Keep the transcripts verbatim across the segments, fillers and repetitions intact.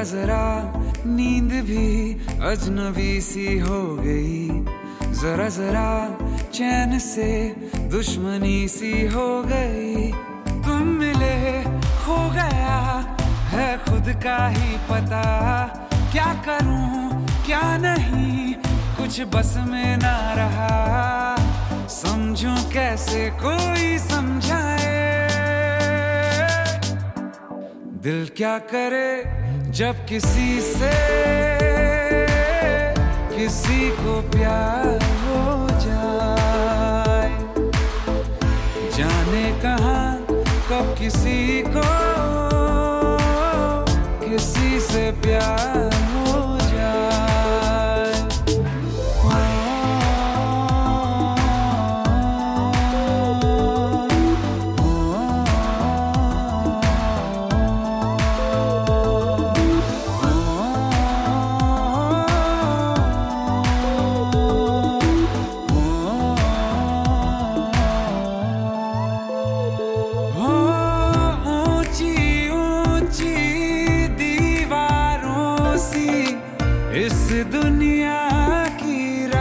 जरा नींद भी अजनबी सी हो गई, जरा जरा चैन से दुश्मनी सी हो गई। तुम मिले हो गया है खुद का ही पता, क्या करूं क्या नहीं कुछ बस में ना रहा। समझूं कैसे कोई समझाए, दिल क्या करे जब किसी से किसी को प्यार हो जाए। जाने कहाँ कब किसी को किसी से प्यार हो जाए। इस दुनिया की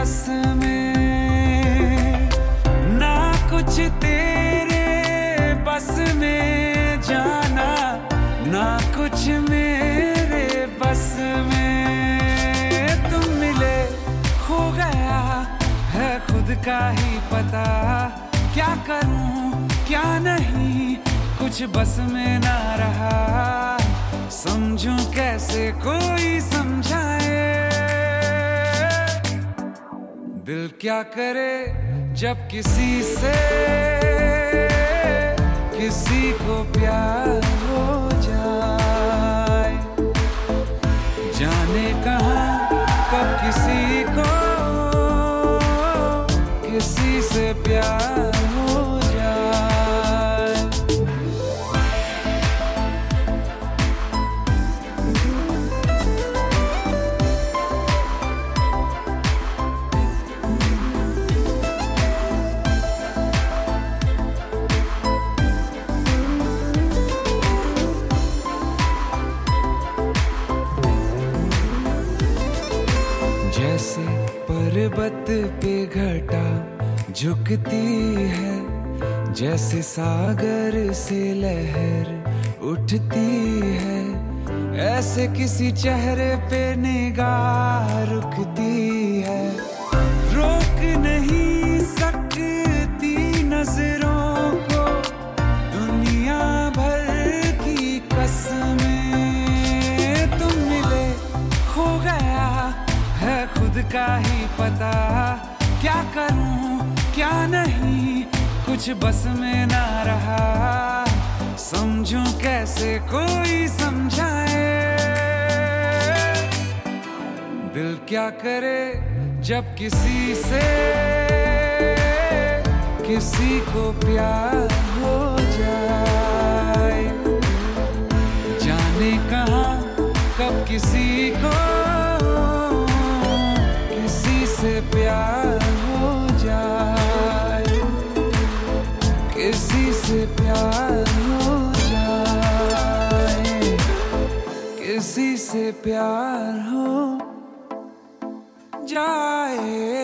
रस्में ना कुछ तेरे बस में, जाना ना कुछ मेरे बस में। तुम मिले हो गया है खुद का ही पता, क्या करूं क्या नहीं कुछ बस में ना रहा। समझूं कैसे कोई समझाए, दिल क्या करे जब किसी से किसी को प्यार हो जाए। जाने कहाँ कब किसी को किसी से प्यार हो जाए। जैसे पर्वत पे घटा झुकती है, जैसे सागर से लहर उठती है, ऐसे किसी चेहरे पे निगाह रुकती है। रोक नहीं सकती नजरों को दुनिया भर की कसमें। तुम मिले हो गया है खुद का ही पता, क्या करूं क्या नहीं कुछ बस में ना रहा। समझूं कैसे कोई समझाए, दिल क्या करे जब किसी से किसी को प्यार हो जाए। जाने कहाँ कब किसी को किसी से प्यार हो जाए, किसी से प्यार हो जाए, किसी से प्यार हो जाए।